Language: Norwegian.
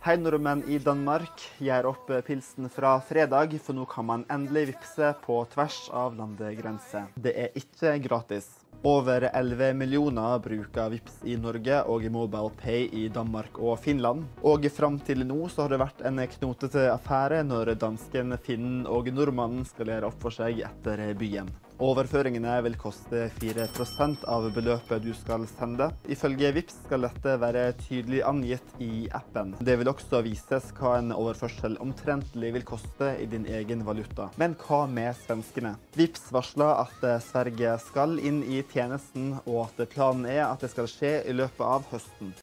Hei nordmenn i Danmark, gjør opp pilsen fra fredag, for nå kan man endelig vippse på tvers av landegrenser. Det er ikke gratis. Over 11 millioner bruker Vipps i Norge og MobilePay i Danmark og Finland. Og frem til nå så har det vært en knotete affære når dansken, finnen og nordmannen skal gjøre opp for seg etter byen. Overføringene vil koste 4% av beløpet du skal sende. Ifølge Vipps skal dette være tydelig angitt i appen. Det vil også vises hva en overførsel omtrentlig vil koste i din egen valuta. Men hva med svenskene? Vipps varsler at Sverige skal inn i tjenesten, og at planen er at det skal skje i løpet av høsten.